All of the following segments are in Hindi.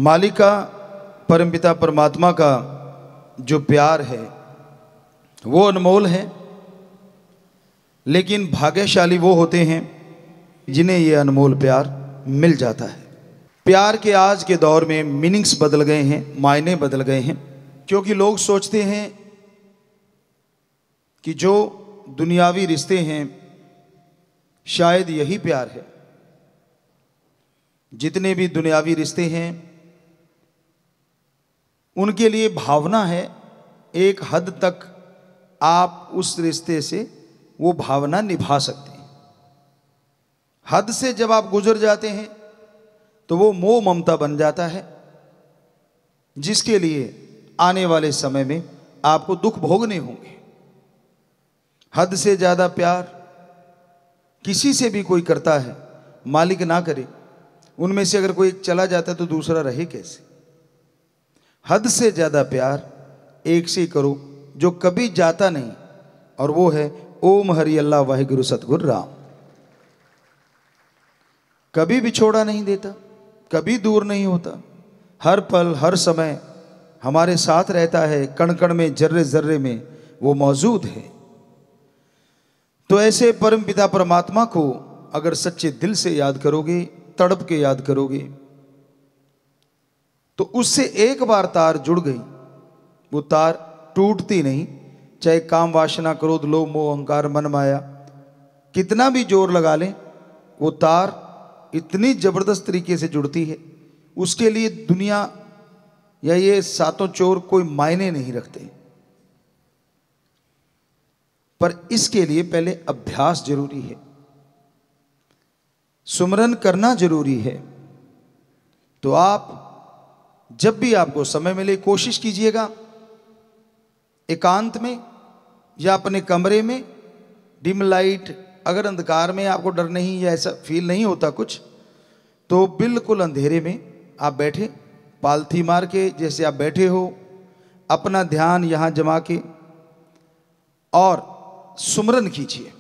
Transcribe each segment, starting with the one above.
मालिका परमपिता परमात्मा का जो प्यार है वो अनमोल है, लेकिन भाग्यशाली वो होते हैं जिन्हें ये अनमोल प्यार मिल जाता है। प्यार के आज के दौर में मीनिंग्स बदल गए हैं, मायने बदल गए हैं, क्योंकि लोग सोचते हैं कि जो दुनियावी रिश्ते हैं शायद यही प्यार है। जितने भी दुनियावी रिश्ते हैं उनके लिए भावना है, एक हद तक आप उस रिश्ते से वो भावना निभा सकते हैं। हद से जब आप गुजर जाते हैं तो वो मोह ममता बन जाता है, जिसके लिए आने वाले समय में आपको दुख भोगने होंगे। हद से ज्यादा प्यार किसी से भी कोई करता है, मालिक ना करे, उनमें से अगर कोई एक चला जाता है तो दूसरा रहे कैसे। हद से ज्यादा प्यार एक से करो जो कभी जाता नहीं, और वो है ओम हरि अल्लाह वाहिगुरु सतगुरु राम। कभी बिछोड़ा नहीं देता, कभी दूर नहीं होता, हर पल हर समय हमारे साथ रहता है, कण कण में जर्रे जर्रे में वो मौजूद है। तो ऐसे परम पिता परमात्मा को अगर सच्चे दिल से याद करोगे, तड़प के याद करोगे, तो उससे एक बार तार जुड़ गई, वो तार टूटती नहीं। चाहे काम वासना क्रोध लोभ मोह अहंकार मन माया कितना भी जोर लगा लें, वो तार इतनी जबरदस्त तरीके से जुड़ती है, उसके लिए दुनिया या ये सातों चोर कोई मायने नहीं रखते। पर इसके लिए पहले अभ्यास जरूरी है, सुमरन करना जरूरी है। तो आप जब भी आपको समय मिले कोशिश कीजिएगा, एकांत में या अपने कमरे में डिम लाइट, अगर अंधकार में आपको डर नहीं या ऐसा फील नहीं होता कुछ, तो बिल्कुल अंधेरे में आप बैठे, पालथी मार के जैसे आप बैठे हो, अपना ध्यान यहां जमा के और सुमरन कीजिए।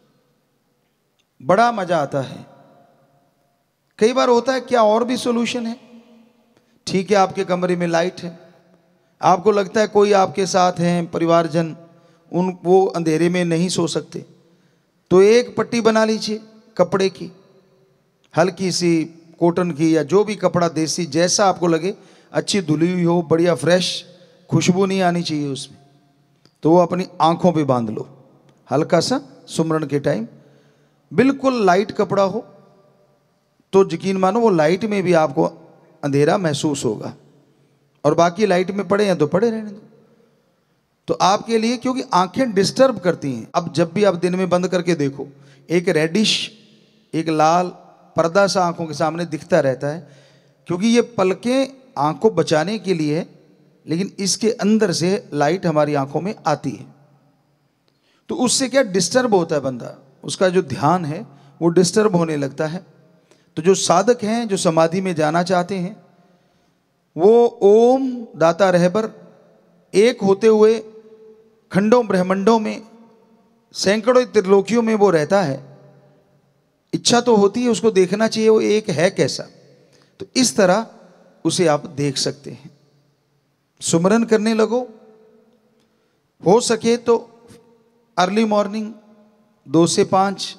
बड़ा मजा आता है। कई बार होता है क्या और भी सॉल्यूशन है। ठीक है, आपके कमरे में लाइट है, आपको लगता है कोई आपके साथ हैं परिवारजन, वो अंधेरे में नहीं सो सकते, तो एक पट्टी बना लीजिए कपड़े की, हल्की सी कॉटन की या जो भी कपड़ा देसी जैसा आपको लगे, अच्छी धुली हुई हो, बढ़िया फ्रेश, खुशबू नहीं आनी चाहिए उसमें, तो वो अपनी आंखों पे बांध लो हल्का सा सुमरन के टाइम। बिल्कुल लाइट कपड़ा हो तो यकीन मानो वो लाइट में भी आपको अंधेरा महसूस होगा, और बाकी लाइट में पड़े हैं तो पड़े रहने दो। तो आपके लिए, क्योंकि आंखें डिस्टर्ब करती हैं, अब जब भी आप दिन में बंद करके देखो, एक रेडिश एक लाल पर्दा सा आंखों के सामने दिखता रहता है, क्योंकि ये पलकें आंख को बचाने के लिए है, लेकिन इसके अंदर से लाइट हमारी आंखों में आती है। तो उससे क्या डिस्टर्ब होता है बंदा, उसका जो ध्यान है वो डिस्टर्ब होने लगता है। तो जो साधक हैं, जो समाधि में जाना चाहते हैं, वो ओम दाता रहबर एक होते हुए खंडों ब्रह्मंडों में सैकड़ों त्रिलोकियों में वो रहता है। इच्छा तो होती है उसको देखना चाहिए वो एक है कैसा, तो इस तरह उसे आप देख सकते हैं। सुमरन करने लगो, हो सके तो अर्ली मॉर्निंग 2 से 5,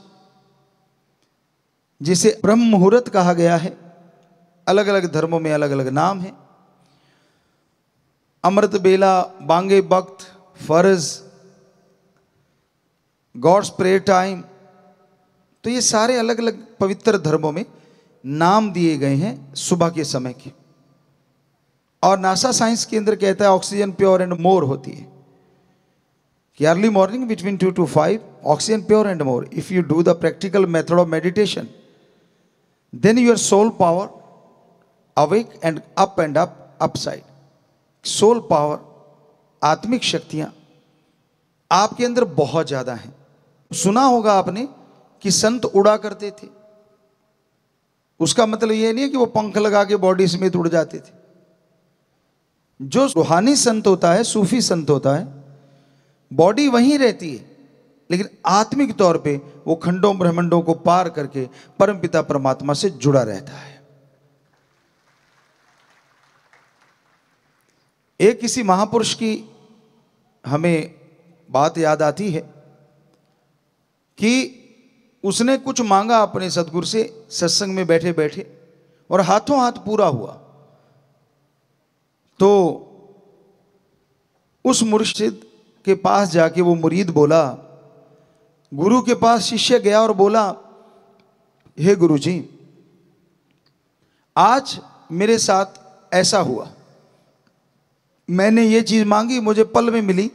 जिसे ब्रह्म मुहूर्त कहा गया है। अलग अलग धर्मों में अलग अलग नाम है। अमृत बेला, बांगे वक्त, फर्ज, गॉड्स प्रेयर टाइम, तो ये सारे अलग अलग पवित्र धर्मों में नाम दिए गए हैं सुबह के समय के। और नासा साइंस केंद्र कहता है ऑक्सीजन प्योर एंड मोर होती है कि early morning between 2 to 5 oxygen pure and more. If you do the practical method of meditation, then your soul power awake and up upside. Soul power, आत्मिक शक्तियां आपके अंदर बहुत ज्यादा हैं। सुना होगा आपने कि संत उड़ा करते थे, उसका मतलब यह नहीं है कि वो पंख लगा के बॉडी समेत उड़ जाते थे। जो रूहानी संत होता है, सूफी संत होता है, बॉडी वहीं रहती है, लेकिन आत्मिक तौर पे वो खंडों ब्रह्मंडों को पार करके परमपिता परमात्मा से जुड़ा रहता है। एक किसी महापुरुष की हमें बात याद आती है कि उसने कुछ मांगा अपने सदगुरु से सत्संग में बैठे बैठे, और हाथों हाथ पूरा हुआ। तो उस मुर्शिद के पास जाके वो मुरीद बोला, गुरु के पास शिष्य गया और बोला, हे गुरुजी, आज मेरे साथ ऐसा हुआ, मैंने ये चीज मांगी, मुझे पल में मिली,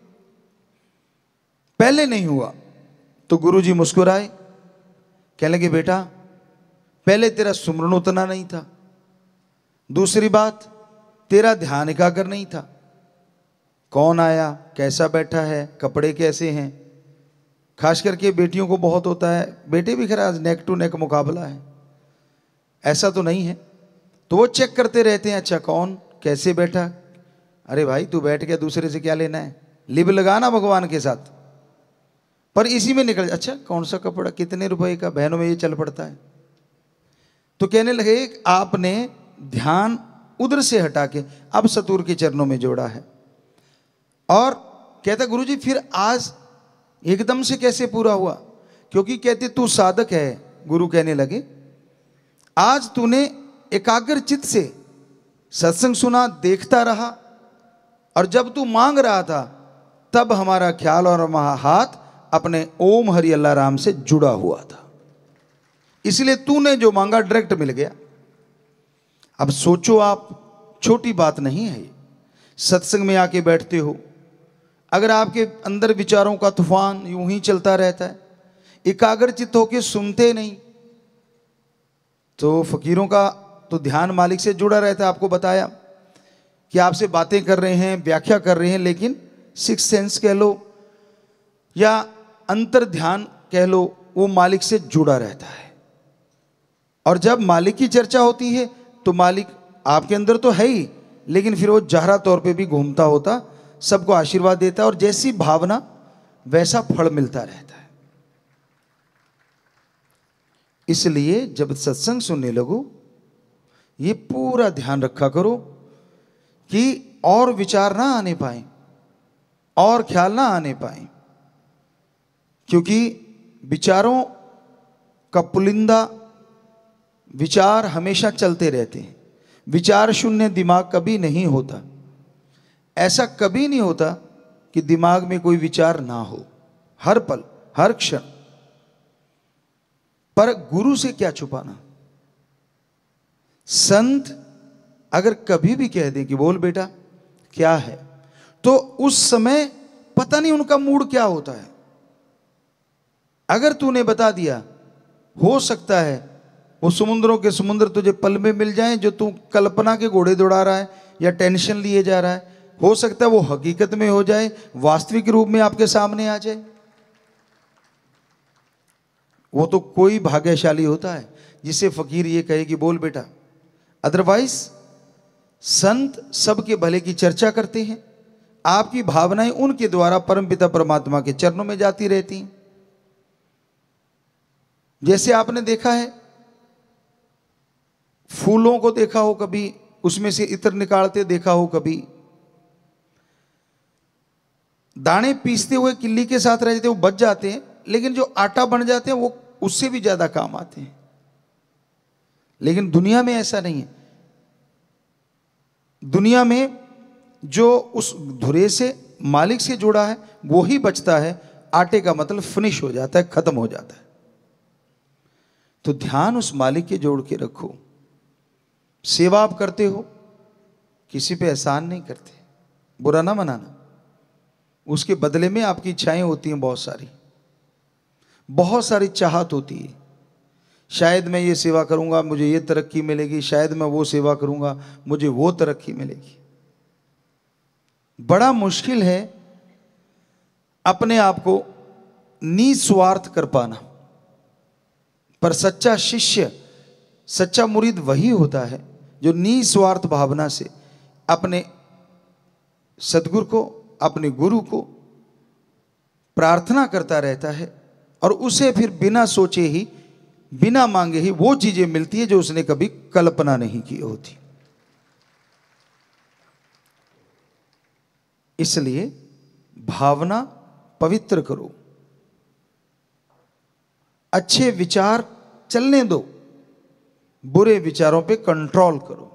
पहले नहीं हुआ। तो गुरुजी मुस्कुराए, कहने लगे, बेटा पहले तेरा सुमरन उतना नहीं था, दूसरी बात तेरा ध्यान एकाग्र नहीं था, कौन आया, कैसा बैठा है, कपड़े कैसे हैं, खास करके बेटियों को बहुत होता है, बेटे भी खैर आज नेक टू नेक मुकाबला है, ऐसा तो नहीं है, तो वो चेक करते रहते हैं, अच्छा कौन कैसे बैठा, अरे भाई तू बैठ गया, दूसरे से क्या लेना है, लिब लगाना भगवान के साथ। पर इसी में निकल, अच्छा कौन सा कपड़ा, कितने रुपए का, बहनों में ये चल पड़ता है। तो कहने लगे, आपने ध्यान उधर से हटा के अब सतगुरु के चरणों में जोड़ा है। और कहता, गुरुजी फिर आज एकदम से कैसे पूरा हुआ, क्योंकि कहते तू साधक है। गुरु कहने लगे, आज तूने एकाग्र चित्त से सत्संग सुना, देखता रहा, और जब तू मांग रहा था तब हमारा ख्याल और हमारा हाथ अपने ओम हरि अल्लाह राम से जुड़ा हुआ था, इसलिए तूने जो मांगा डायरेक्ट मिल गया। अब सोचो आप, छोटी बात नहीं है ये। सत्संग में आके बैठते हो, अगर आपके अंदर विचारों का तूफान यूं ही चलता रहता है, एकाग्रचित्त होके सुनते नहीं, तो फकीरों का तो ध्यान मालिक से जुड़ा रहता है। आपको बताया कि आपसे बातें कर रहे हैं, व्याख्या कर रहे हैं, लेकिन सिक्स सेंस कह लो या अंतर ध्यान कह लो, वो मालिक से जुड़ा रहता है। और जब मालिक की चर्चा होती है तो मालिक आपके अंदर तो है ही, लेकिन फिर वो जाहरा तौर पे भी घूमता होता, सबको आशीर्वाद देता है, और जैसी भावना वैसा फल मिलता रहता है। इसलिए जब सत्संग सुनने लगो, ये पूरा ध्यान रखा करो कि और विचार ना आने पाए, और ख्याल ना आने पाए, क्योंकि विचारों का पुलिंदा विचार हमेशा चलते रहते हैं। विचार शून्य दिमाग कभी नहीं होता। ऐसा कभी नहीं होता कि दिमाग में कोई विचार ना हो, हर पल हर क्षण। पर गुरु से क्या छुपाना। संत अगर कभी भी कह दें कि बोल बेटा क्या है, तो उस समय पता नहीं उनका मूड क्या होता है। अगर तूने बता दिया, हो सकता है वो समुद्रों के समुद्र तुझे पल में मिल जाएं, जो तू कल्पना के घोड़े दौड़ा रहा है या टेंशन लिए जा रहा है। हो सकता है वो हकीकत में हो जाए, वास्तविक रूप में आपके सामने आ जाए। वो तो कोई भाग्यशाली होता है जिसे फकीर ये कहे कि बोल बेटा। अदरवाइज संत सबके भले की चर्चा करते हैं, आपकी भावनाएं उनके द्वारा परमपिता परमात्मा के चरणों में जाती रहती हैं। जैसे आपने देखा है, फूलों को देखा हो कभी, उसमें से इत्र निकालते देखा हो कभी, दाने पीसते हुए किल्ली के साथ रह जाते, वो बच जाते हैं, लेकिन जो आटा बन जाते हैं वो उससे भी ज्यादा काम आते हैं। लेकिन दुनिया में ऐसा नहीं है। दुनिया में जो उस धुरे से मालिक से जुड़ा है वो ही बचता है। आटे का मतलब फिनिश हो जाता है, खत्म हो जाता है। तो ध्यान उस मालिक के जोड़ के रखो। सेवा आप करते हो, किसी पे एहसान नहीं करते, बुरा ना मनाना। उसके बदले में आपकी इच्छाएं होती हैं, बहुत सारी चाहत होती है। शायद मैं ये सेवा करूंगा मुझे ये तरक्की मिलेगी, शायद मैं वो सेवा करूंगा मुझे वो तरक्की मिलेगी। बड़ा मुश्किल है अपने आप को निस्वार्थ कर पाना। पर सच्चा शिष्य, सच्चा मुरीद वही होता है जो निस्वार्थ भावना से अपने सद्गुरु को, अपने गुरु को प्रार्थना करता रहता है, और उसे फिर बिना सोचे ही, बिना मांगे ही वो चीजें मिलती है जो उसने कभी कल्पना नहीं की होती। इसलिए भावना पवित्र करो, अच्छे विचार चलने दो, बुरे विचारों पे कंट्रोल करो।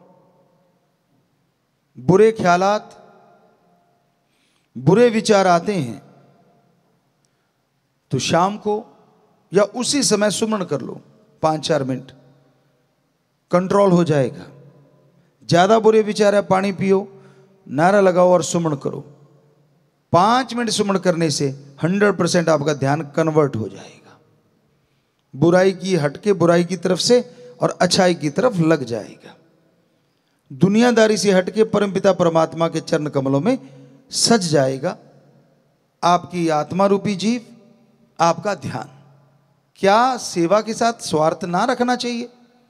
बुरे ख्यालात, बुरे विचार आते हैं तो शाम को या उसी समय सुमन कर लो, 5-4 मिनट, कंट्रोल हो जाएगा। ज्यादा बुरे विचार है, पानी पियो, नारा लगाओ और सुमन करो। 5 मिनट सुमन करने से 100% आपका ध्यान कन्वर्ट हो जाएगा, बुराई की हटके बुराई की तरफ से और अच्छाई की तरफ लग जाएगा। दुनियादारी से हटके परमपिता परमात्मा के चरण कमलों में सज जाएगा आपकी आत्मा रूपी जीव, आपका ध्यान। क्या सेवा के साथ स्वार्थ ना रखना चाहिए?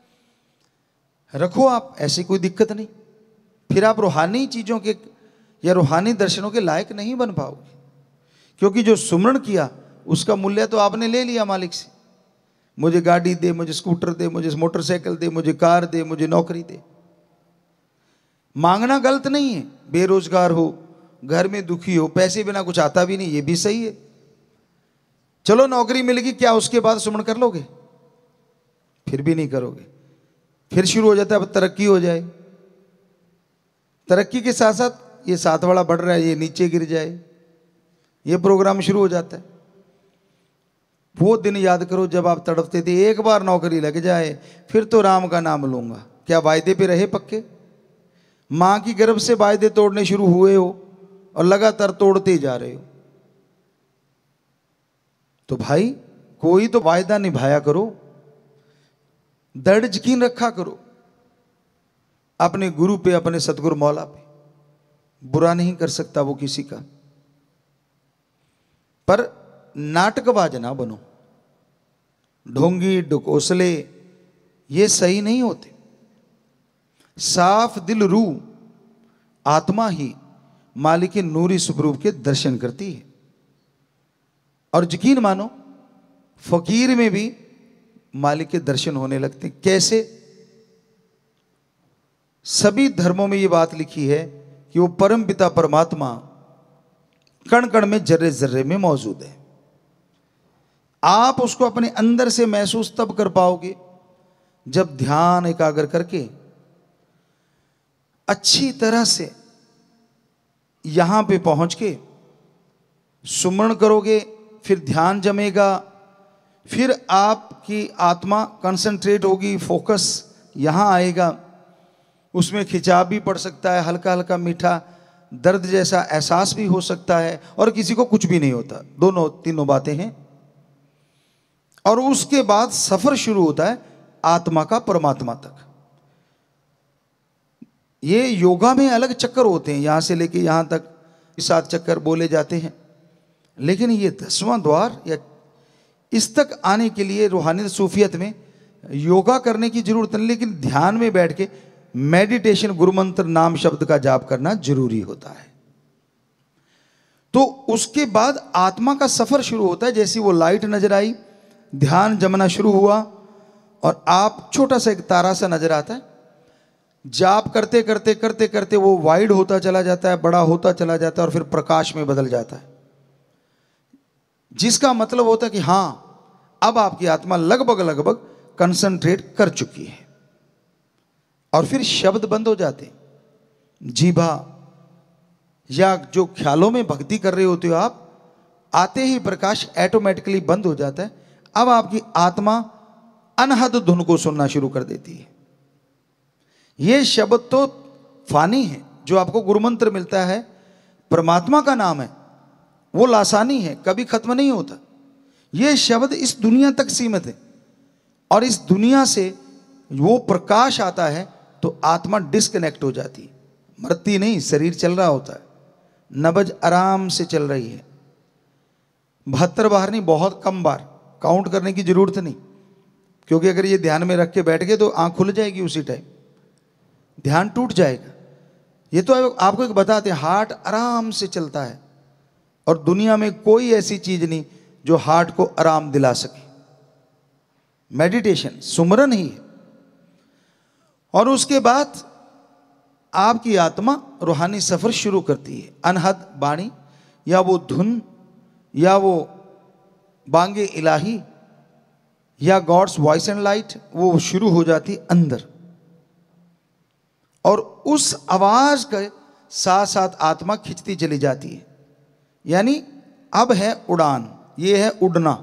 रखो आप, ऐसी कोई दिक्कत नहीं। फिर आप रूहानी चीजों के या रूहानी दर्शनों के लायक नहीं बन पाओगे, क्योंकि जो सुमरण किया उसका मूल्य तो आपने ले लिया मालिक से। मुझे गाड़ी दे, मुझे स्कूटर दे, मुझे मोटरसाइकिल दे, मुझे कार दे, मुझे नौकरी दे। मांगना गलत नहीं है, बेरोजगार हो, घर में दुखी हो, पैसे बिना कुछ आता भी नहीं, ये भी सही है। चलो नौकरी मिल गई, क्या उसके बाद सुमन कर लोगे? फिर भी नहीं करोगे। फिर शुरू हो जाता है अब तरक्की हो जाए, तरक्की के साथ साथ ये साथ वाला बढ़ रहा है, ये नीचे गिर जाए, ये प्रोग्राम शुरू हो जाता है। वो दिन याद करो जब आप तड़पते थे, एक बार नौकरी लग जाए फिर तो राम का नाम लूंगा। क्या वायदे पे रहे पक्के? मां की गर्भ से वायदे तोड़ने शुरू हुए हो और लगातार तोड़ते ही जा रहे हो। तो भाई कोई तो वायदा निभाया करो, दृढ़ यकीन रखा करो अपने गुरु पे, अपने सतगुरु मौला पे। बुरा नहीं कर सकता वो किसी का, पर नाटकबाज ना बनो। ढोंगी ढकोसले ये सही नहीं होते। साफ दिल रूह आत्मा ही मालिक के नूरी स्वरूप के दर्शन करती है। और यकीन मानो फकीर में भी मालिक के दर्शन होने लगते हैं। कैसे? सभी धर्मों में ये बात लिखी है कि वो परम पिता परमात्मा कण कण में, जर्रे जर्रे में मौजूद है। आप उसको अपने अंदर से महसूस तब कर पाओगे जब ध्यान एकाग्र करके अच्छी तरह से यहां पे पहुंच के सुमरण करोगे। फिर ध्यान जमेगा, फिर आपकी आत्मा कंसंट्रेट होगी, फोकस यहां आएगा। उसमें खिंचाव भी पड़ सकता है, हल्का हल्का मीठा दर्द जैसा एहसास भी हो सकता है, और किसी को कुछ भी नहीं होता। दोनों तीनों बातें हैं। और उसके बाद सफर शुरू होता है आत्मा का परमात्मा तक। ये योगा में अलग चक्कर होते हैं, यहां से लेके यहां तक 7 चक्कर बोले जाते हैं, लेकिन ये 10वां द्वार या इस तक आने के लिए रूहानी सूफियत में योगा करने की जरूरत नहीं, लेकिन ध्यान में बैठ के मेडिटेशन, गुरुमंत्र नाम शब्द का जाप करना जरूरी होता है। तो उसके बाद आत्मा का सफर शुरू होता है। जैसी वो लाइट नजर आई, ध्यान जमना शुरू हुआ और आप छोटा सा एक तारा सा नजर आता है। जाप करते करते करते करते वो वाइड होता चला जाता है, बड़ा होता चला जाता है और फिर प्रकाश में बदल जाता है, जिसका मतलब होता है कि हां अब आपकी आत्मा लगभग लगभग कंसंट्रेट कर चुकी है। और फिर शब्द बंद हो जाते हैं, जीभा या जो ख्यालों में भक्ति कर रहे होते हो आप, आते ही प्रकाश ऑटोमेटिकली बंद हो जाता है। अब आपकी आत्मा अनहद धुन को सुनना शुरू कर देती है। ये शब्द तो फानी है, जो आपको गुरुमंत्र मिलता है, परमात्मा का नाम है, वो लासानी है, कभी खत्म नहीं होता। ये शब्द इस दुनिया तक सीमित है, और इस दुनिया से वो प्रकाश आता है तो आत्मा डिस्कनेक्ट हो जाती है, मरती नहीं, शरीर चल रहा होता है, नब्ज आराम से चल रही है। 72 बार नहीं, बहुत कम बार, काउंट करने की जरूरत नहीं, क्योंकि अगर ये ध्यान में रख के बैठ गए तो आंख खुल जाएगी, उसी टाइम ध्यान टूट जाएगा। ये तो आपको एक बताते हैं, हार्ट आराम से चलता है और दुनिया में कोई ऐसी चीज नहीं जो हार्ट को आराम दिला सके। मेडिटेशन सुमरन ही है। और उसके बाद आपकी आत्मा रूहानी सफर शुरू करती है। अनहद बाणी या वो धुन या वो बांगे इलाही या गॉड्स वॉइस एंड लाइट, वो शुरू हो जाती अंदर, और उस आवाज के साथ साथ आत्मा खिंचती चली जाती है। यानी अब है उड़ान, ये है उड़ना।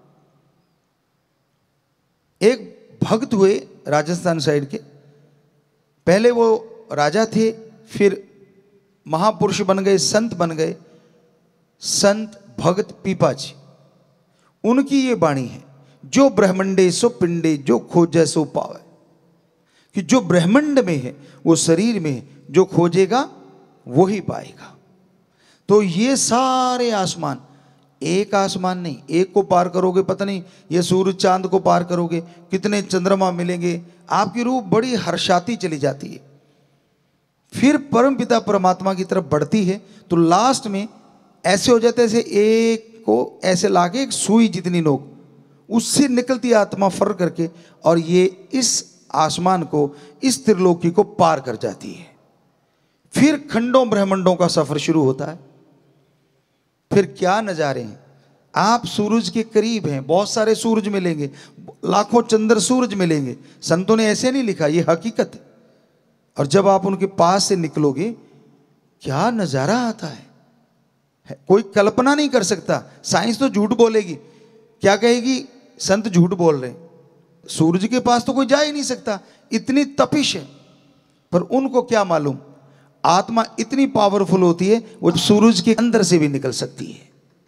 एक भक्त हुए राजस्थान साइड के, पहले वो राजा थे, फिर महापुरुष बन गए, संत बन गए, संत भगत पीपाजी। उनकी ये वाणी है, जो ब्रह्मंडे सो पिंडे जो खोजे सो पावे, कि जो ब्रह्मंड में है वो शरीर में है, जो खोजेगा वो ही पाएगा। तो ये सारे आसमान, एक आसमान नहीं, एक को पार करोगे पता नहीं ये सूरज चांद को पार करोगे कितने चंद्रमा मिलेंगे, आपकी रूह बड़ी हर्षाती चली जाती है। फिर परम पिता परमात्मा की तरफ बढ़ती है, तो लास्ट में ऐसे हो जाते हैं, एक को ऐसे लाके एक सुई जितनी नोक, उससे निकलती आत्मा फर करके, और ये इस आसमान को, इस त्रिलोकी को पार कर जाती है। फिर खंडों ब्रह्मंडों का सफर शुरू होता है। फिर क्या नजारे हैं, आप सूरज के करीब हैं, बहुत सारे सूरज मिलेंगे, लाखों चंद्र सूरज मिलेंगे। संतों ने ऐसे नहीं लिखा, ये हकीकत है। और जब आप उनके पास से निकलोगे, क्या नजारा आता है, कोई कल्पना नहीं कर सकता। साइंस तो झूठ बोलेगी, क्या कहेगी, संत झूठ बोल रहे हैं, सूरज के पास तो कोई जा ही नहीं सकता, इतनी तपिश है। पर उनको क्या मालूम, आत्मा इतनी पावरफुल होती है, वो सूरज के अंदर से भी निकल सकती है।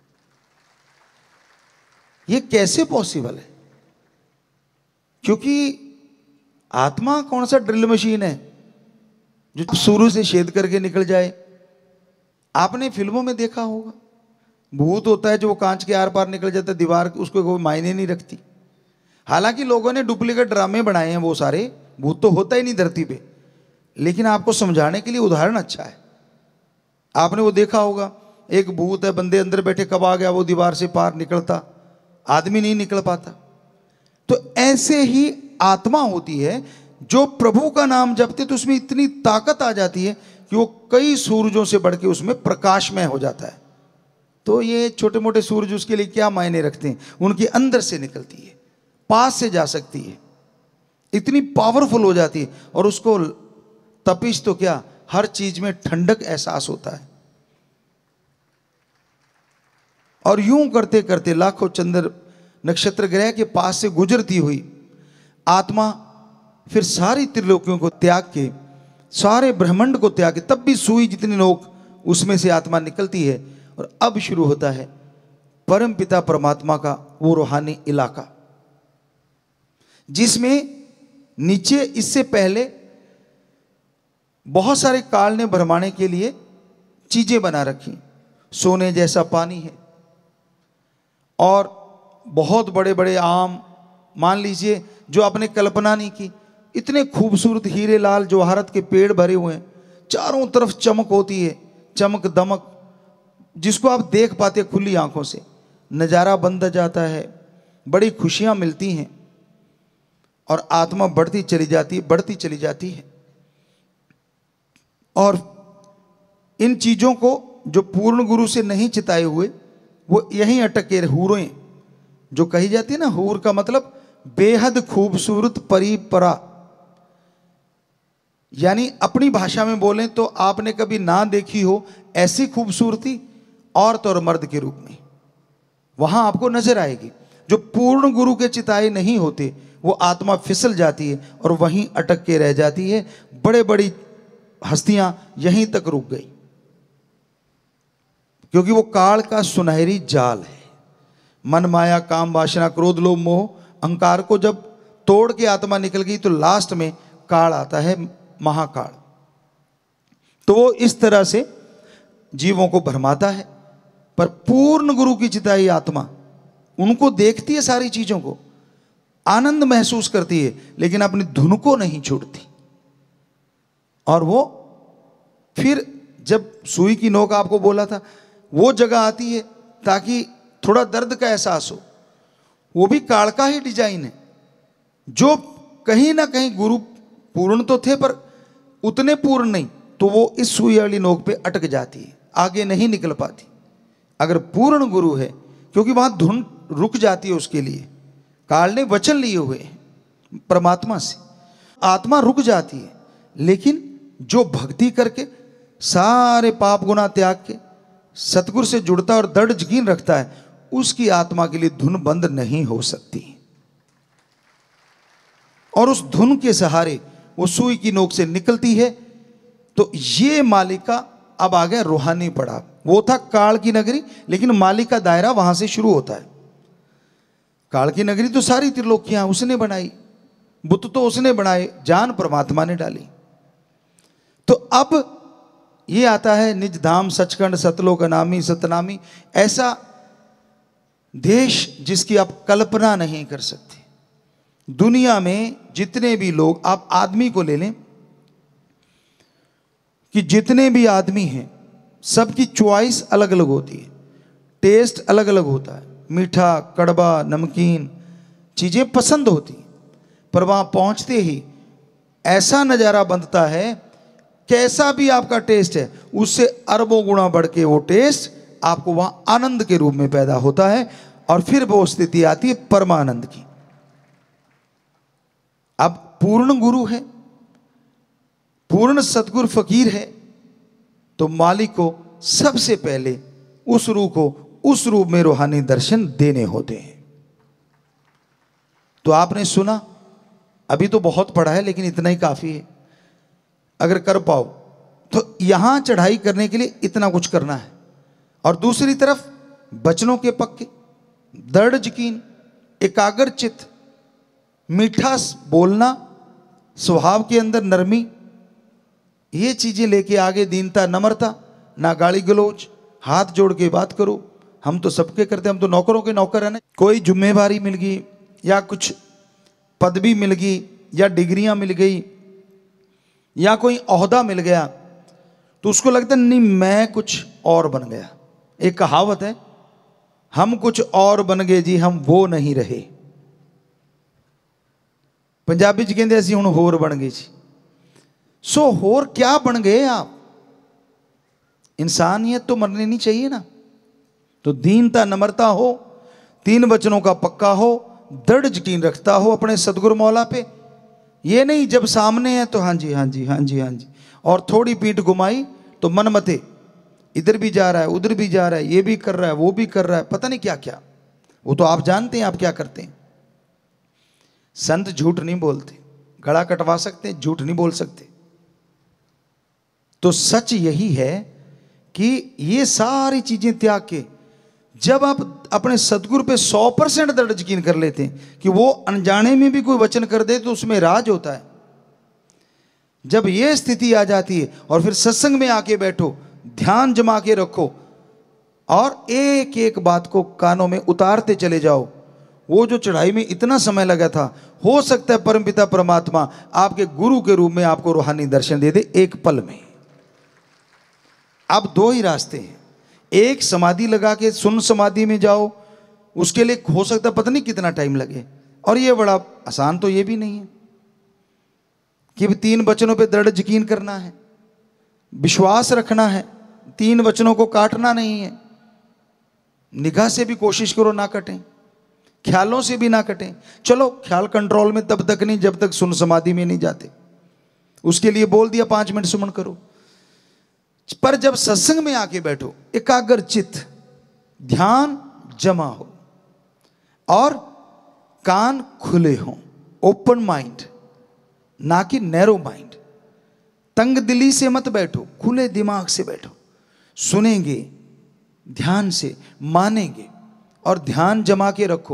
ये कैसे पॉसिबल है? क्योंकि आत्मा कौन सा ड्रिल मशीन है जो सूरज से छेद करके निकल जाए। आपने फिल्मों में देखा होगा, भूत होता है जो वो कांच के आर पार निकल जाता है, दीवार उसको कोई मायने नहीं रखती। हालांकि लोगों ने डुप्लीकेट ड्रामे बनाए हैं, वो सारे भूत तो होता ही नहीं धरती पे, लेकिन आपको समझाने के लिए उदाहरण अच्छा है। आपने वो देखा होगा, एक भूत है, बंदे अंदर बैठे, कब आ गया वो दीवार से पार निकलता, आदमी नहीं निकल पाता। तो ऐसे ही आत्मा होती है, जो प्रभु का नाम जपते तो उसमें इतनी ताकत आ जाती है कि वो कई सूरजों से बढ़ के उसमें प्रकाशमय हो जाता है। तो ये छोटे मोटे सूरज उसके लिए क्या मायने रखते हैं, उनके अंदर से निकलती है, पास से जा सकती है, इतनी पावरफुल हो जाती है। और उसको तपिश तो क्या, हर चीज में ठंडक एहसास होता है। और यूं करते करते लाखों चंद्र नक्षत्र ग्रह के पास से गुजरती हुई आत्मा फिर सारी त्रिलोकियों को त्याग के, सारे ब्रह्मांड को त्याग के, तब भी सुई जितनी नोक उसमें से आत्मा निकलती है। और अब शुरू होता है परम पिता परमात्मा का वो रूहानी इलाका, जिसमें नीचे इससे पहले बहुत सारे काल ने भरमाने के लिए चीजें बना रखी। सोने जैसा पानी है, और बहुत बड़े बड़े आम, मान लीजिए जो आपने कल्पना नहीं की, इतने खूबसूरत हीरे लाल जवाहरत के पेड़ भरे हुए हैं, चारों तरफ चमक होती है, चमक दमक, जिसको आप देख पाते खुली आंखों से, नज़ारा बंद जाता है, बड़ी खुशियां मिलती हैं, और आत्मा बढ़ती चली जाती है, बढ़ती चली जाती है। और इन चीज़ों को जो पूर्ण गुरु से नहीं चिताए हुए, वो यहीं अटके हूरें, जो कही जाती है ना, हूर का मतलब बेहद खूबसूरत परीपरा, यानी अपनी भाषा में बोलें तो आपने कभी ना देखी हो ऐसी खूबसूरती औरत और मर्द के रूप में वहां आपको नजर आएगी। जो पूर्ण गुरु के चिताए नहीं होते, वो आत्मा फिसल जाती है और वहीं अटक के रह जाती है। बड़े बड़ी हस्तियां यहीं तक रुक गई, क्योंकि वो काल का सुनहरी जाल है। मन माया काम वासना क्रोध लोभ मोह अहंकार को जब तोड़ के आत्मा निकल गई, तो लास्ट में काल आता है, महाकाल। तो वो इस तरह से जीवों को भरमाता है। पर पूर्ण गुरु की चिताई आत्मा उनको देखती है, सारी चीजों को आनंद महसूस करती है, लेकिन अपनी धुन को नहीं छोड़ती। और वो फिर जब सुई की नोक आपको बोला था, वो जगह आती है ताकि थोड़ा दर्द का एहसास हो। वो भी काल का ही डिजाइन है, जो कहीं ना कहीं गुरु पूर्ण तो थे, पर उतने पूर्ण नहीं तो वो इस सुई वाली नोक पे अटक जाती है, आगे नहीं निकल पाती। अगर पूर्ण गुरु है, क्योंकि वहां धुन रुक जाती है उसके लिए, काल ने वचन लिए हुए हैं परमात्मा से, आत्मा रुक जाती है। लेकिन जो भक्ति करके सारे पाप गुना त्याग के सतगुरु से जुड़ता और दृढ़ यकीन रखता है, उसकी आत्मा के लिए धुन बंद नहीं हो सकती। और उस धुन के सहारे वो सुई की नोक से निकलती है। तो ये मालिका अब आ गया रूहानी पड़ाव। वो था काल की नगरी, लेकिन मालिक का दायरा वहां से शुरू होता है। काल की नगरी तो सारी त्रिलोकियां उसने बनाई, बुत तो उसने बनाए, जान परमात्मा ने डाली। तो अब ये आता है निज धाम सचखंड सतलोक अनामी सतनामी, ऐसा देश जिसकी आप कल्पना नहीं कर सकते। दुनिया में जितने भी लोग, आप आदमी को ले लें कि जितने भी आदमी हैं सबकी चॉइस अलग अलग होती है, टेस्ट अलग अलग होता है, मीठा कड़वा नमकीन चीज़ें पसंद होती, पर वहाँ पहुँचते ही ऐसा नज़ारा बनता है, कैसा भी आपका टेस्ट है उससे अरबों गुना बढ़ के वो टेस्ट आपको वहाँ आनंद के रूप में पैदा होता है। और फिर वो स्थिति आती है परमानंद की। अब पूर्ण गुरु है, पूर्ण सतगुरु फकीर है, तो मालिक को सबसे पहले उस रूह को उस रूप में रूहानी दर्शन देने होते हैं। तो आपने सुना, अभी तो बहुत पढ़ा है लेकिन इतना ही काफी है। अगर कर पाओ तो यहां चढ़ाई करने के लिए इतना कुछ करना है, और दूसरी तरफ बचनों के पक्के, दृढ़ यकीन, एकाग्र चित्त, मीठा बोलना, स्वभाव के अंदर नरमी, ये चीजें लेके आगे दीनता नम्रता, ना गाली गलोच, हाथ जोड़ के बात करो। हम तो सबके करते, हम तो नौकरों के नौकर हैं ना। कोई जिम्मेवारी मिल गई या कुछ पदवी मिल गई या डिग्रियां मिल गई या कोई ओहदा मिल गया तो उसको लगता है नहीं मैं कुछ और बन गया। एक कहावत है, हम कुछ और बन गए जी, हम वो नहीं रहे। पंजाबी च कहते असीं हुण होर बन गए जी। सो होर क्या बन गए आप? इंसानियत तो मरनी नहीं चाहिए ना। तो दीनता नम्रता हो, तीन वचनों का पक्का हो, दृढ़ यकीन रखता हो अपने सदगुरु मौला पे। ये नहीं जब सामने है तो हाँ जी हाँ जी हाँ जी हाँ जी, और थोड़ी पीठ घुमाई तो मन मते, इधर भी जा रहा है उधर भी जा रहा है, ये भी कर रहा है वो भी कर रहा है, पता नहीं क्या क्या। वो तो आप जानते हैं आप क्या करते हैं। संत झूठ नहीं बोलते, गला कटवा सकते हैं, झूठ नहीं बोल सकते। तो सच यही है कि ये सारी चीजें त्याग के जब आप अपने सदगुरु पे 100% दृढ़ यकीन कर लेते हैं कि वो अनजाने में भी कोई वचन कर दे तो उसमें राज होता है। जब ये स्थिति आ जाती है और फिर सत्संग में आके बैठो, ध्यान जमा के रखो और एक एक बात को कानों में उतारते चले जाओ। वो जो चढ़ाई में इतना समय लगा था, हो सकता है परमपिता परमात्मा आपके गुरु के रूप में आपको रूहानी दर्शन दे दे एक पल में। अब दो ही रास्ते हैं, एक समाधि लगा के सुन समाधि में जाओ, उसके लिए हो सकता है पता नहीं कितना टाइम लगे, और ये बड़ा आसान तो ये भी नहीं है कि तीन वचनों पे दृढ़ यकीन करना है, विश्वास रखना है, तीन वचनों को काटना नहीं है। निगाह से भी कोशिश करो ना कटें, ख्यालों से भी ना कटें। चलो ख्याल कंट्रोल में तब तक नहीं जब तक सुन समाधि में नहीं जाते, उसके लिए बोल दिया 5 मिनट सुमन करो। पर जब सत्संग में आके बैठो, एकाग्र चित्त, ध्यान जमा हो और कान खुले हों, ओपन माइंड ना कि नैरो माइंड। तंग दिली से मत बैठो, खुले दिमाग से बैठो। सुनेंगे ध्यान से, मानेंगे और ध्यान जमा के रखो।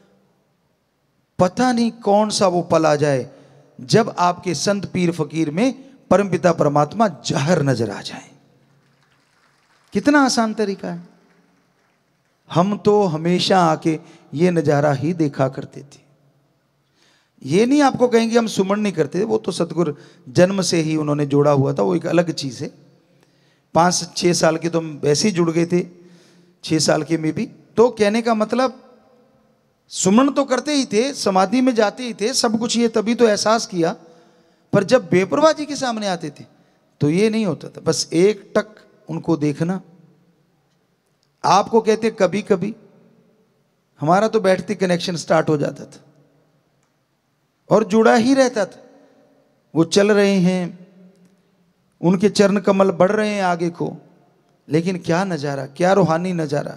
पता नहीं कौन सा वो पल आ जाए जब आपके संत पीर फकीर में परमपिता परमात्मा जाहिर नजर आ जाए। कितना आसान तरीका है। हम तो हमेशा आके ये नज़ारा ही देखा करते थे। ये नहीं आपको कहेंगे हम सुमन नहीं करते, वो तो सतगुरु जन्म से ही उन्होंने जोड़ा हुआ था, वो एक अलग चीज़ है। 5-6 साल के तो हम वैसे ही जुड़ गए थे, 6 साल के में भी। तो कहने का मतलब सुमन तो करते ही थे, समाधि में जाते ही थे, सब कुछ ये तभी तो एहसास किया, पर जब बेपरवाह जी के सामने आते थे तो ये नहीं होता था, बस एक टक उनको देखना। आपको कहते कभी कभी, हमारा तो बैठते कनेक्शन स्टार्ट हो जाता था और जुड़ा ही रहता था। वो चल रहे हैं, उनके चरण कमल बढ़ रहे हैं आगे को, लेकिन क्या नजारा, क्या रूहानी नजारा।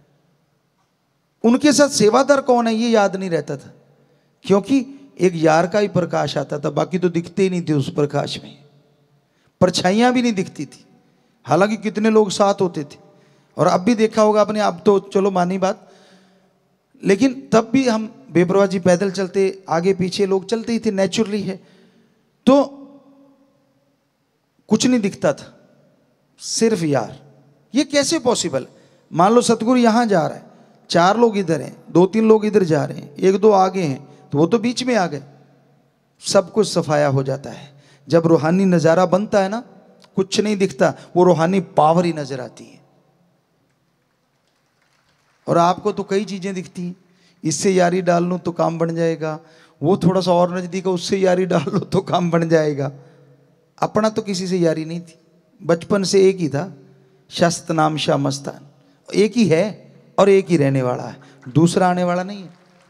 उनके साथ सेवादार कौन है ये याद नहीं रहता था, क्योंकि एक यार का ही प्रकाश आता था, बाकी तो दिखते ही नहीं थे उस प्रकाश में, परछाइयां भी नहीं दिखती थी। हालांकि कितने लोग साथ होते थे, और अब भी देखा होगा आपने, अब तो चलो मानी बात, लेकिन तब भी हम बेपरवाह जी पैदल चलते, आगे पीछे लोग चलते ही थे, नेचुरली है, तो कुछ नहीं दिखता था, सिर्फ यार। ये कैसे पॉसिबल? मान लो सतगुरु यहां जा रहा है, 4 लोग इधर हैं, 2-3 लोग इधर जा रहे हैं, 1-2 आगे हैं, तो वो तो बीच में आ गए, सब कुछ सफाया हो जाता है। जब रूहानी नजारा बनता है ना, कुछ नहीं दिखता, वो रूहानी पावर ही नजर आती है। और आपको तो कई चीजें दिखती हैं, इससे यारी डाल लूं तो काम बन जाएगा, वो थोड़ा सा और नजदीक है उससे यारी डाल लो तो काम बन जाएगा। अपना तो किसी से यारी नहीं थी, बचपन से एक ही था, शस्त नाम शाह मस्तान, एक ही है और एक ही रहने वाला है, दूसरा आने वाला नहीं है।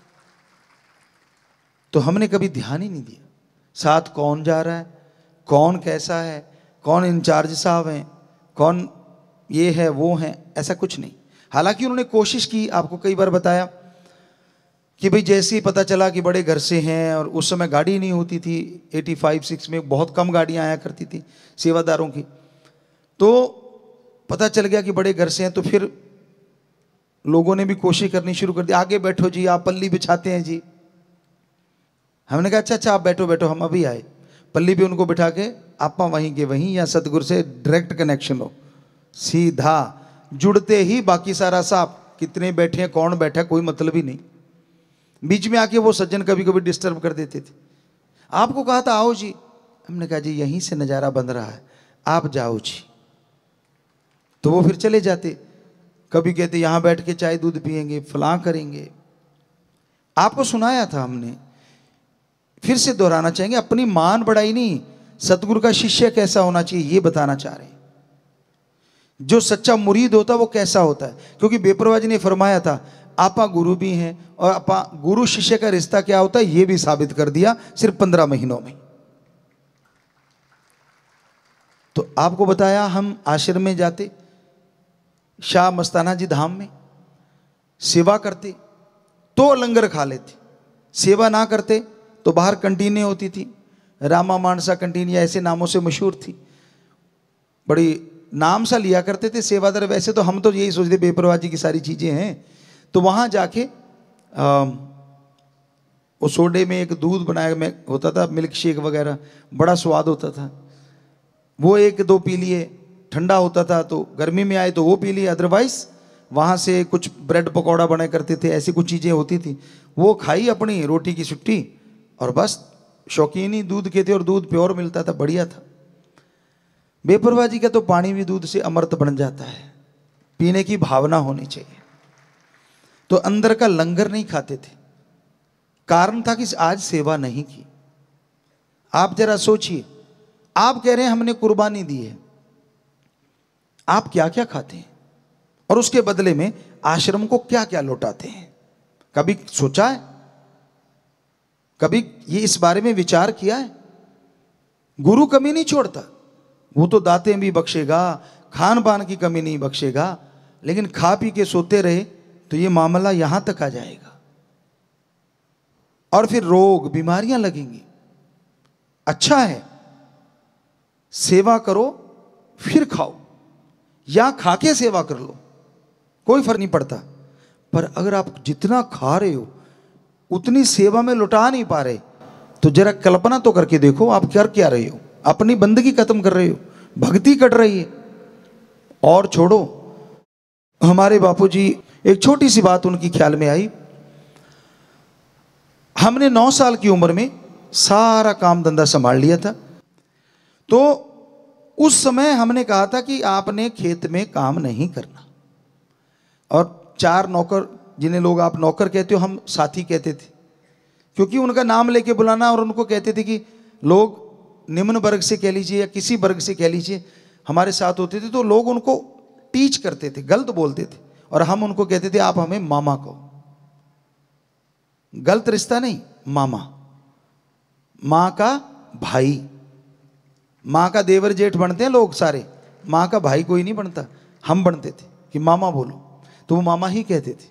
तो हमने कभी ध्यान ही नहीं दिया साथ कौन जा रहा है, कौन कैसा है, कौन इंचार्ज साहब हैं, कौन ये है वो है, ऐसा कुछ नहीं। हालांकि उन्होंने कोशिश की, आपको कई बार बताया कि भाई जैसे ही पता चला कि बड़े घर से हैं, और उस समय गाड़ी नहीं होती थी, 85-86 में बहुत कम गाड़ियां आया करती थी सेवादारों की, तो पता चल गया कि बड़े घर से हैं, तो फिर लोगों ने भी कोशिश करनी शुरू कर दी, आगे बैठो जी, आप पल्ली बिछाते हैं जी। हमने कहा अच्छा आप बैठो बैठो, हम अभी आए। पल्ली पे उनको बिठा के आप वहीं के वहीं, या सतगुरु से डायरेक्ट कनेक्शन हो, सीधा जुड़ते ही बाकी सारा साफ, कितने बैठे हैं कौन बैठा कोई मतलब ही नहीं। बीच में आके वो सज्जन कभी कभी डिस्टर्ब कर देते थे। आपको कहा था आओ जी, हमने कहा जी यहीं से नज़ारा बन रहा है, आप जाओ जी, तो वो फिर चले जाते। कभी कहते यहाँ बैठ के चाय दूध पिएंगे, फलां करेंगे। आपको सुनाया था हमने, फिर से दोहराना चाहेंगे, अपनी मान बढ़ाई नहीं, सतगुरु का शिष्य कैसा होना चाहिए ये बताना चाह रहे हैं। जो सच्चा मुरीद होता है वो कैसा होता है, क्योंकि बेपरवाह जी ने फरमाया था आपा गुरु भी हैं, और आपा गुरु शिष्य का रिश्ता क्या होता है ये भी साबित कर दिया सिर्फ 15 महीनों में। तो आपको बताया, हम आश्रम में जाते, शाह मस्ताना जी धाम में सेवा करते तो लंगर खा लेते, सेवा ना करते तो बाहर कंटीनें होती थी, रामा मानसा कंटीन या ऐसे नामों से मशहूर थी, बड़ी नाम सा लिया करते थे सेवादार। वैसे तो हम तो यही सोचते बेपरवाह जी की सारी चीज़ें हैं, तो वहाँ जाके वो सोडे में एक दूध बनाया में होता था, मिल्क शेक वगैरह, बड़ा स्वाद होता था, वो 1-2 पी लिए, ठंडा होता था तो गर्मी में आए तो वो पी लिए, अदरवाइज वहाँ से कुछ ब्रेड पकौड़ा बना करते थे, ऐसी कुछ चीज़ें होती थी, वो खाई अपनी रोटी की छुट्टी, और बस शौकीन ही दूध के थे, और दूध प्योर मिलता था, बढ़िया था। बेपरवाह जी का तो पानी भी दूध से अमृत बन जाता है, पीने की भावना होनी चाहिए। तो अंदर का लंगर नहीं खाते थे, कारण था कि आज सेवा नहीं की। आप जरा सोचिए, आप कह रहे हैं हमने कुर्बानी दी है, आप क्या क्या खाते हैं और उसके बदले में आश्रम को क्या क्या लौटाते हैं? कभी सोचा है? कभी ये इस बारे में विचार किया है? गुरु कमी नहीं छोड़ता, वो तो दातें भी बख्शेगा, खान पान की कमी नहीं बख्शेगा, लेकिन खा पी के सोते रहे तो ये मामला यहां तक आ जाएगा, और फिर रोग बीमारियां लगेंगी। अच्छा है सेवा करो फिर खाओ, या खा के सेवा कर लो, कोई फर्क नहीं पड़ता, पर अगर आप जितना खा रहे हो उतनी सेवा में लुटा नहीं पा रहे, तो जरा कल्पना तो करके देखो आप कर क्या रहे हो। अपनी बंदगी खत्म कर रहे हो, भक्ति कट रही है। और छोड़ो, हमारे बापूजी, एक छोटी सी बात उनकी ख्याल में आई, हमने 9 साल की उम्र में सारा काम धंधा संभाल लिया था, तो उस समय हमने कहा था कि आपने खेत में काम नहीं करना, और 4 नौकर, जिन्हें लोग आप नौकर कहते हो, हम साथी कहते थे, क्योंकि उनका नाम लेके बुलाना, और उनको कहते थे कि लोग निम्न वर्ग से कह लीजिए या किसी वर्ग से कह लीजिए हमारे साथ होते थे, तो लोग उनको टीच करते थे, गलत बोलते थे, और हम उनको कहते थे आप हमें मामा कहो। गलत रिश्ता नहीं, मामा, मां का भाई। मां का देवर जेठ बनते हैं लोग सारे, मां का भाई कोई नहीं बनता। हम बनते थे कि मामा बोलो, तो वो मामा ही कहते थे।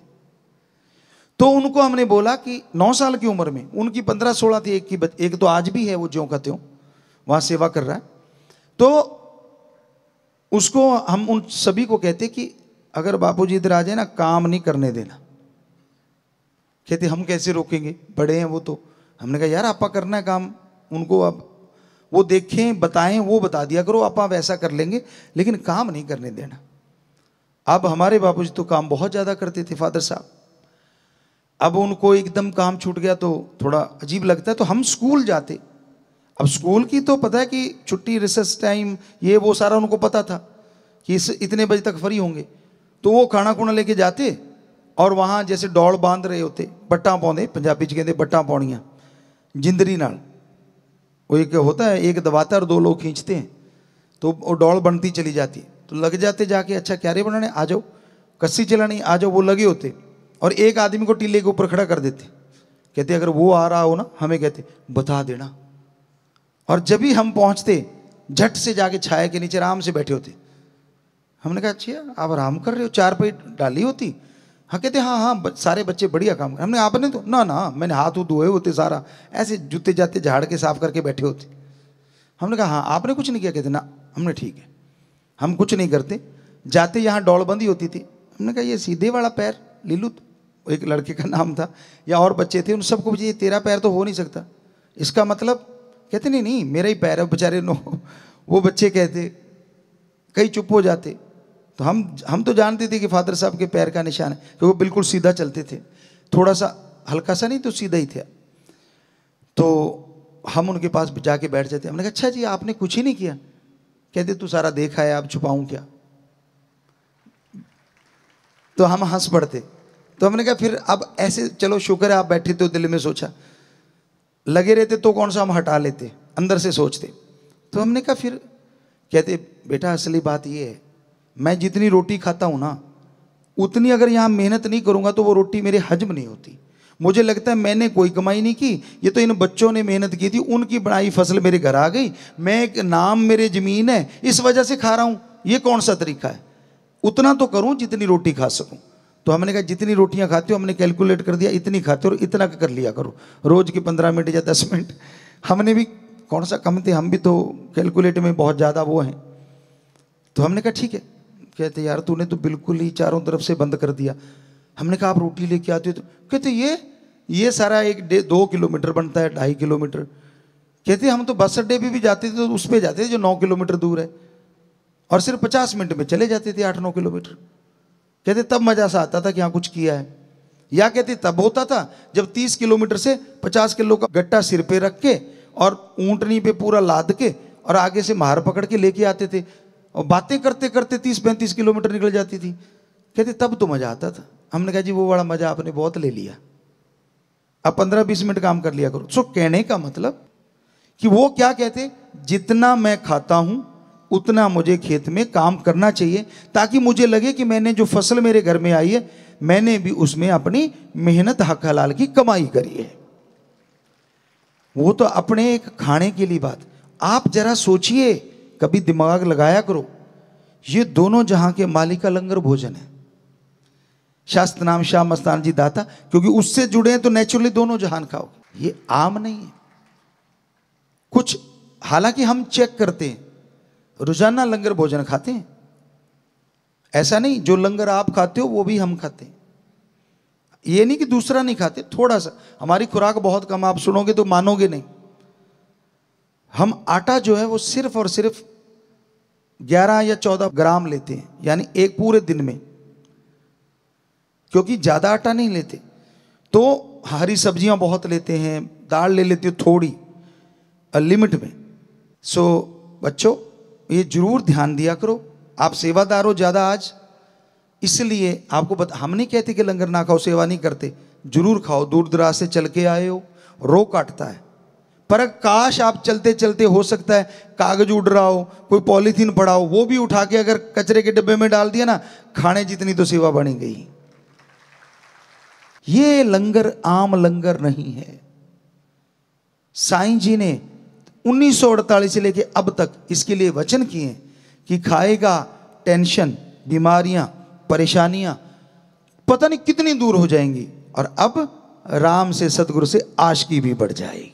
तो उनको हमने बोला कि 9 साल की उम्र में, उनकी 15-16 थी, एक तो आज भी है वो ज्यों का त्यों वहां सेवा कर रहा है। तो उसको हम उन सभी को कहते कि अगर बापूजी इधर आ जाए ना, काम नहीं करने देना। कहते हम कैसे रोकेंगे, बड़े हैं वो तो। हमने कहा यार आपा करना है काम, उनको अब वो देखें बताएं, वो बता दिया करो, आपा वैसा कर लेंगे, लेकिन काम नहीं करने देना। अब हमारे बापूजी तो काम बहुत ज़्यादा करते थे, फादर साहब। अब उनको एकदम काम छूट गया तो थोड़ा अजीब लगता है। तो हम स्कूल जाते, अब स्कूल की तो पता है कि छुट्टी, रिसेस टाइम, ये वो सारा उनको पता था कि इतने बजे तक फ्री होंगे। तो वो खाना खुना लेके जाते और वहाँ जैसे डौल बांध रहे होते, बट्टा पाਉਂਦੇ, पंजाबी च कहते बट्टा पाਉਣੀਆਂ, जिंदरी नाल। वो एक होता है, एक दबाता और 2 लोग खींचते हैं, तो वो डौल बनती चली जाती है। तो लग जाते जाके, अच्छा क्यारे बनाने, आ जाओ, कस्सी चलानी, आ जाओ। वो लगे होते और एक आदमी को टीले के ऊपर खड़ा कर देते। कहते अगर वो आ रहा हो ना, हमें कहते बता देना। और जब भी हम पहुंचते, झट से जाके छाया के नीचे आराम से बैठे होते। हमने कहा अच्छा आप आराम कर रहे हो, 4 पे डाली होती। हाँ कहते हाँ हाँ सारे बच्चे बढ़िया काम कर। हमने आपने तो ना ना, मैंने हाथ धोए होते, सारा ऐसे जूते जाते झाड़ के साफ करके बैठे होते। हमने कहा हाँ आपने कुछ नहीं किया। कहते ना, हमने ठीक है, हम कुछ नहीं करते। जाते यहाँ डौलबंदी होती थी। हमने कहा ये सीधे वाला पैर लीलू, एक लड़के का नाम था, या और बच्चे थे, उन सबको ये तेरा पैर तो हो नहीं सकता, इसका मतलब। कहते नहीं नहीं मेरा ही पैर है। बेचारे नो, वो बच्चे कहते, कई चुप हो जाते। तो हम तो जानते थे कि फादर साहब के पैर का निशान है, कि वो बिल्कुल सीधा चलते थे, थोड़ा सा हल्का सा नहीं तो सीधा ही थे। तो हम उनके पास जाके बैठ जाते। हमने कहा अच्छा जी आपने कुछ ही नहीं किया। कहते तू सारा देखा है, अब छुपाऊं क्या। तो हम हंस पड़ते। तो हमने कहा फिर अब ऐसे चलो शुक्र है आप बैठे थे, दिल में सोचा, लगे रहते तो कौन सा हम हटा लेते, अंदर से सोचते। तो हमने कहा फिर, कहते बेटा असली बात ये है, मैं जितनी रोटी खाता हूं ना, उतनी अगर यहाँ मेहनत नहीं करूंगा तो वो रोटी मेरे हजम नहीं होती। मुझे लगता है मैंने कोई कमाई नहीं की, ये तो इन बच्चों ने मेहनत की थी, उनकी बनाई फसल मेरे घर आ गई, मैं एक नाम मेरे जमीन है, इस वजह से खा रहा हूं। ये कौन सा तरीका है, उतना तो करूं जितनी रोटी खा सकूं। तो हमने कहा जितनी रोटियां खाते हो, हमने कैलकुलेट कर दिया, इतनी खाते हो और इतना कर लिया करो, रोज के 15 मिनट या 10 मिनट। हमने भी कौन सा कम थे, हम भी तो कैलकुलेट में बहुत ज़्यादा वो हैं। तो हमने कहा ठीक है। कहते यार तूने तो बिल्कुल ही चारों तरफ से बंद कर दिया। हमने कहा आप रोटी लेके आते हो तो। कहते ये सारा 2 किलोमीटर बनता है, 2.5 किलोमीटर। कहते हम तो बस अड्डे पे भी जाते थे तो उस पर जाते थे जो 9 किलोमीटर दूर है, और सिर्फ 50 मिनट में चले जाते थे 8-9 किलोमीटर। कहते तब मजा सा आता था कि हाँ कुछ किया है। या कहते तब होता था जब 30 किलोमीटर से 50 किलो का गट्टा सिर पे रख के और ऊंटनी पे पूरा लाद के और आगे से मार पकड़ के लेके आते थे, और बातें करते करते 30-35 किलोमीटर निकल जाती थी। कहते तब तो मजा आता था। हमने कहा जी वो बड़ा मजा आपने बहुत ले लिया, अब 15-20 मिनट काम कर लिया करो। सो कहने का मतलब कि वो क्या कहते, जितना मैं खाता हूं उतना मुझे खेत में काम करना चाहिए, ताकि मुझे लगे कि मैंने जो फसल मेरे घर में आई है, मैंने भी उसमें अपनी मेहनत हक हलाल की कमाई करी है। वो तो अपने एक खाने के लिए बात। आप जरा सोचिए, कभी दिमाग लगाया करो, ये दोनों जहां के मालिक का लंगर भोजन है। शास्त्र नाम शाह मस्तान जी दाता, क्योंकि उससे जुड़े हैं तो नेचुरली दोनों जहान खाओगे। ये आम नहीं है कुछ। हालांकि हम चेक करते हैं, रोजाना लंगर भोजन खाते हैं, ऐसा नहीं जो लंगर आप खाते हो वो भी हम खाते हैं। ये नहीं कि दूसरा नहीं खाते, थोड़ा सा। हमारी खुराक बहुत कम, आप सुनोगे तो मानोगे नहीं। हम आटा जो है वो सिर्फ और सिर्फ 11 या 14 ग्राम लेते हैं, यानी एक पूरे दिन में, क्योंकि ज़्यादा आटा नहीं लेते। तो हरी सब्जियां बहुत लेते हैं, दाल ले लेते हो थोड़ी लिमिट में। सो बच्चों ये जरूर ध्यान दिया करो, आप सेवादार हो ज़्यादा आज, इसलिए आपको हम नहीं कहते कि लंगर ना खाओ, सेवा नहीं करते, जरूर खाओ। दूर दराज से चल के आए हो, रो काटता है, पर काश आप चलते चलते हो सकता है कागज उड़ रहा हो, कोई पॉलीथीन पड़ा हो, वो भी उठा के अगर कचरे के डिब्बे में डाल दिया ना, खाने जितनी तो सेवा बनी गई। ये लंगर आम लंगर नहीं है। साईं जी ने 1948 से लेके अब तक इसके लिए वचन किए कि खाएगा, टेंशन, बीमारियां, परेशानियां पता नहीं कितनी दूर हो जाएंगी, और अब राम से, सतगुरु से आशिकी भी बढ़ जाएगी।